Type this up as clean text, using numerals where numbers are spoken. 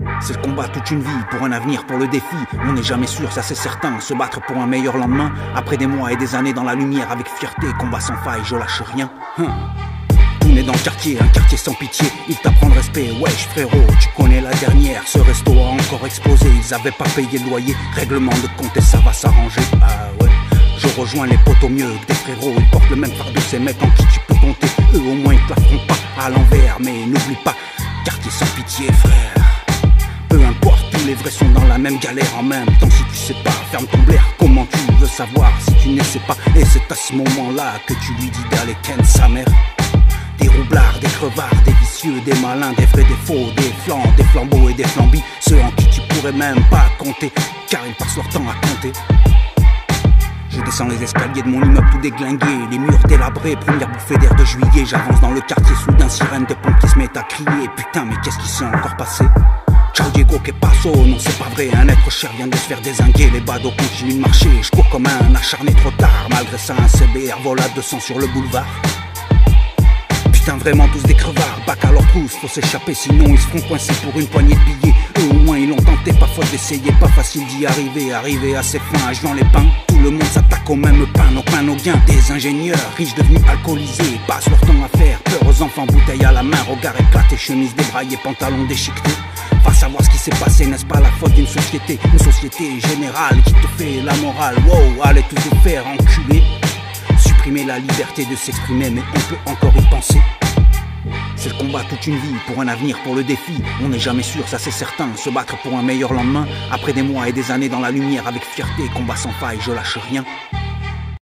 C'est le combat toute une vie, pour un avenir, pour le défi. On n'est jamais sûr, ça c'est certain. Se battre pour un meilleur lendemain, après des mois et des années dans la lumière, avec fierté, combat sans faille, je lâche rien. Tout n'est dans le quartier, un quartier sans pitié. Ils t'apprennent le respect, wesh frérot, tu connais la dernière. Ce resto a encore explosé, ils avaient pas payé le loyer. Règlement de compte et ça va s'arranger. Ah ouais, je rejoins les potes au mieux que des frérots. Ils portent le même fardeau, ces mecs en qui tu peux compter. Eux au moins ils te la feront pas à l'envers. Mais n'oublie pas, quartier sans pitié frère. Peu importe, tous les vrais sont dans la même galère en même temps. Si tu sais pas, ferme ton blaire. Comment tu veux savoir si tu ne sais pas? Et c'est à ce moment-là que tu lui dis d'aller ken sa mère. Des roublards, des crevards, des vicieux, des malins, des vrais, des faux, des flancs, des flambeaux et des flambis. Ceux en qui tu pourrais même pas compter, car ils passent leur temps à compter. Je descends les escaliers de mon immeuble tout déglingué, les murs délabrés, première bouffée d'air de juillet. J'avance dans le quartier, soudain sirène de pompe qui se met à crier. Putain mais qu'est-ce qui s'est encore passé? Ciao Diego, que passo? Non c'est pas vrai, un être cher vient de se faire dézinguer. Les badauds continuent de marcher, je cours comme un acharné trop tard. Malgré ça un CBR vole à 200 sur le boulevard. Putain vraiment tous des crevards, bac à leur trousse, faut s'échapper sinon ils se feront coincer pour une poignée de billets. Eux au moins ils l'ont tenté, pas faute d'essayer, pas facile d'y arriver. Arriver à ses fins, à jouant les pains, tout le monde s'attaque au même pain. Nos pains, nos gains, des ingénieurs riches devenus alcoolisés, passent leur temps à faire peur aux enfants, bouteilles à la main, regard éclaté, chemise débraillée, pantalon déchiqueté. Pas savoir ce qui s'est passé, n'est-ce pas la faute d'une société, une société générale qui te fait la morale. Wow, allez tous vous faire enculer. Supprimer la liberté de s'exprimer, mais on peut encore y penser. C'est le combat toute une vie, pour un avenir, pour le défi. On n'est jamais sûr, ça c'est certain. Se battre pour un meilleur lendemain, après des mois et des années dans la lumière, avec fierté, combat sans faille, je lâche rien.